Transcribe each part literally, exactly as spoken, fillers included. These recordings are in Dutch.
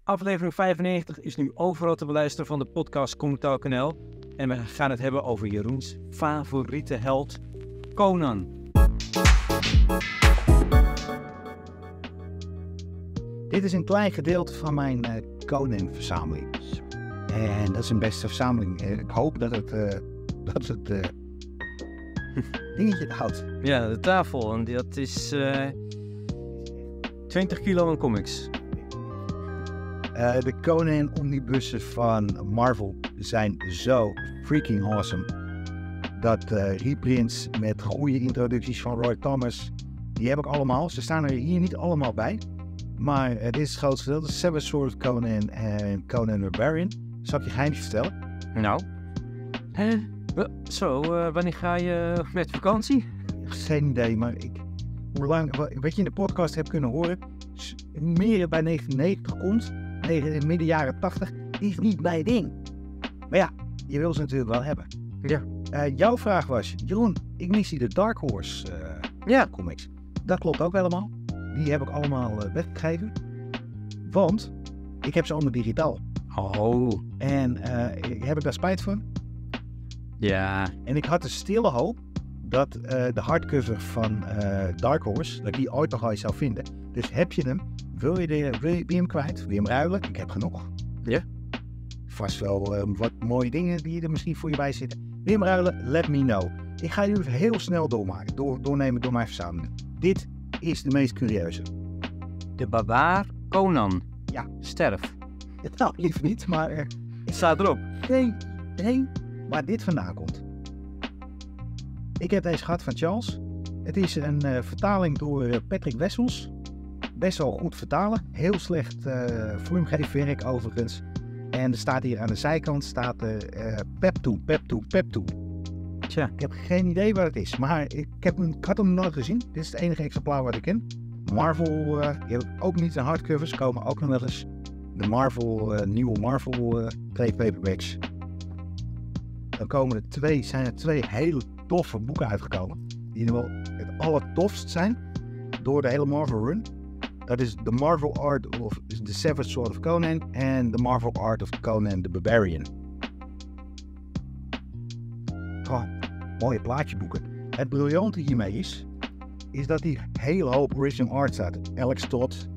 Aflevering vijfennegentig is nu overal te beluisteren van de podcast Comic N L. En we gaan het hebben over Jeroens favoriete held, Conan. Dit is een klein gedeelte van mijn uh, Conan-verzameling. En dat is een beste verzameling. Uh, ik hoop dat het, uh, dat het uh, dingetje het houdt. Ja, de tafel. En dat is uh, twintig kilo aan comics. Uh, de Conan omnibussen van Marvel zijn zo freaking awesome. Dat uh, reprints met goede introducties van Roy Thomas, die heb ik allemaal. Ze staan er hier niet allemaal bij. Maar uh, dit is het grootste deel. Seven Sword of Conan en Conan the Barbarian. Zal ik je geheimje vertellen? Nou. Hè? Zo, uh, wanneer ga je met vakantie? Geen idee, maar ik, hoe lang, wat je in de podcast hebt kunnen horen, meer bij negentien negentig komt, in midden jaren tachtig, is niet mijn ding. Maar ja, je wil ze natuurlijk wel hebben. Ja. Uh, jouw vraag was, Jeroen, ik mis hier de Dark Horse uh, ja. comics. Dat klopt ook helemaal. Die heb ik allemaal uh, weggegeven. Want ik heb ze allemaal digitaal. Oh. En uh, heb ik daar spijt van? Ja. En ik had de stille hoop dat uh, de hardcover van uh, Dark Horse, dat ik die ooit nog eens zou vinden. Dus heb je hem, wil je, de, wil je, wil je hem kwijt? Wil je hem ruilen? Ik heb genoeg. Ja. Vast wel uh, wat mooie dingen die er misschien voor je bij zitten. Wil je hem ruilen? Let me know. Ik ga jullie heel snel doormaken, door, doornemen door mijn verzameling. Dit is de meest curieuze. De barbaar Conan. Ja. Sterf. Ja, nou, liever niet, maar... Uh, Het staat erop. Nee, nee, waar dit vandaan komt. Ik heb deze gehad van Charles. Het is een uh, vertaling door Patrick Wessels. Best wel goed vertalen. Heel slecht uh, vormgeefwerk overigens. En er staat hier aan de zijkant staat er uh, Peptoe, Peptoe, Peptoe. Tja. Ik heb geen idee wat het is, maar ik, heb hem, ik had hem nooit gezien. Dit is het enige exemplaar wat ik ken. Marvel, uh, die heb ik ook niet in hardcovers, komen ook nog wel eens. De Marvel, uh, nieuwe Marvel uh, trade paperbacks. Dan komen er twee, zijn er twee hele toffe boeken uitgekomen. Die er wel het allertofst zijn door de hele Marvel run. Dat is The Marvel Art of The Seven Sword of Conan en The Marvel Art of Conan the Barbarian. Oh, mooie plaatjeboeken. Het briljante hiermee is, is dat die hele hoop original art staat. Alex Todd.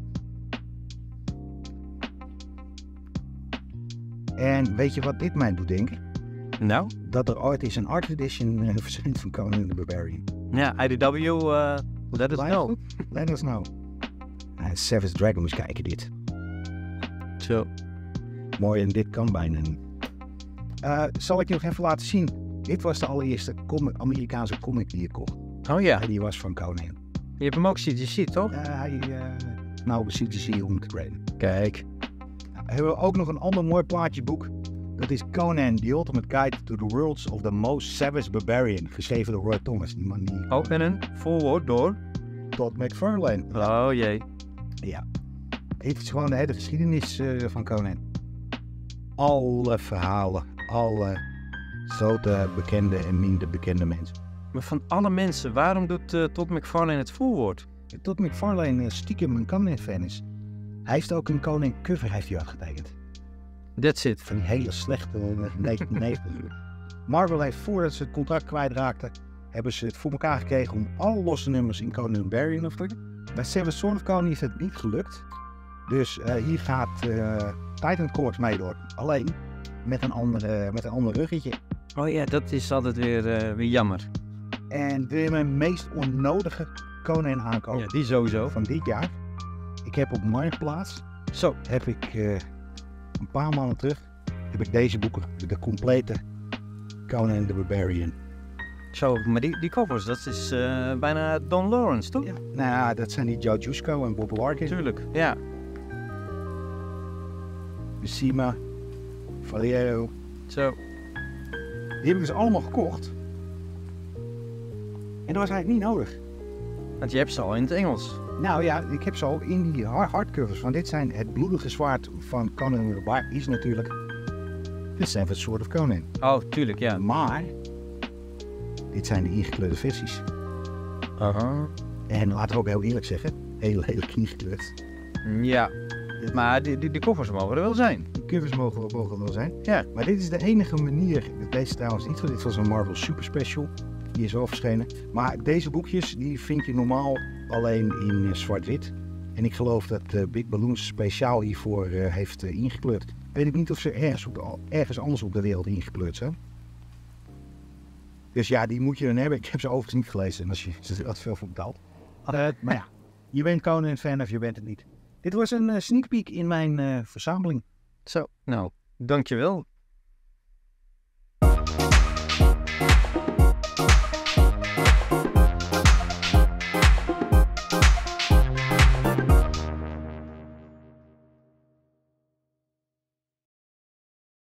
En weet je wat dit mij doet denken? Nou? Dat er ooit is een art edition uh, verschijnt van Conan the Barbarian. Ja, I D W, uh, let us know. Let us know. Uh, Savage Dragon, eens kijken dit. Zo. Mooi, en dit kan bijna niet. Uh, zal ik je nog even laten zien. Dit was de allereerste comic, Amerikaanse comic die ik kocht. Oh ja. Die was van Conan. Je hebt hem ook C G C, toch? Uh, hij, uh, nou, C G C om te traden. Kijk. Nou, hebben we ook nog een ander mooi plaatjeboek. Dat is Conan, The Ultimate Guide to the Worlds of the Most Savage Barbarian. Geschreven door Roy Thomas. Die man die... Oh, en een voorwoord door? Todd McFarlane. Oh jee. Ja. Het is gewoon de hele geschiedenis uh, van Conan. Alle verhalen. Alle grote bekende en minder bekende mensen. Maar van alle mensen, waarom doet uh, Todd McFarlane het voorwoord? Todd McFarlane uh, stiekem een Conan-fan is. Hij heeft ook een Conan cover heeft hij uitgetekend. That's it. Van die hele slechte uh, negentien negentig. Marvel heeft, voordat ze het contract kwijtraakten, hebben ze het voor elkaar gekregen om alle losse nummers in Conan the Barbarian te drukken. Bij Seven Sword of Conan is het niet gelukt. Dus uh, hier gaat uh, Titan Corps mee door. Alleen met een, andere, met een ander ruggetje. Oh ja, dat is altijd weer, uh, weer jammer. En wil je mijn meest onnodige Conan aankopen? Ja, die sowieso. Van dit jaar. Ik heb op Marktplaats, zo heb ik uh, een paar maanden terug, heb ik deze boeken, de complete Conan the Barbarian. Zo, maar die, die covers, dat is uh, bijna Don Lawrence, toch? Ja. Nou ja, dat zijn die Joe Jusko en Bob Larkin. Tuurlijk, ja. Buscema, Valero. Zo. Die heb ik dus allemaal gekocht. En dat was eigenlijk niet nodig. Want je hebt ze al in het Engels. Nou ja, ik heb ze al in die hardcovers. Van dit zijn het bloedige zwaard van Conan the Barbarian. Is natuurlijk The Seven Sword of Conan. Oh, tuurlijk, ja. Maar dit zijn de ingekleurde versies. Uh-huh. En laten we ook heel eerlijk zeggen, heel lelijk ingekleurd. Ja. Maar die, die, die koffers mogen er wel zijn. De covers mogen, mogen wel zijn. Ja. Maar dit is de enige manier. Deze trouwens niet, want dit was een Marvel Super Special. Die is wel verschenen. Maar deze boekjes die vind je normaal alleen in uh, zwart-wit. En ik geloof dat uh, Big Balloons speciaal hiervoor uh, heeft uh, ingekleurd. Weet ik niet of ze ergens, op de, ergens anders op de wereld ingekleurd zijn. Dus ja, die moet je dan hebben. Ik heb ze overigens niet gelezen. En als je ze er wat veel voor betaalt. Uh, maar ja, je bent Conan-fan of je bent het niet. Dit was een uh, sneak peek in mijn uh, verzameling. Zo, nou, dankjewel.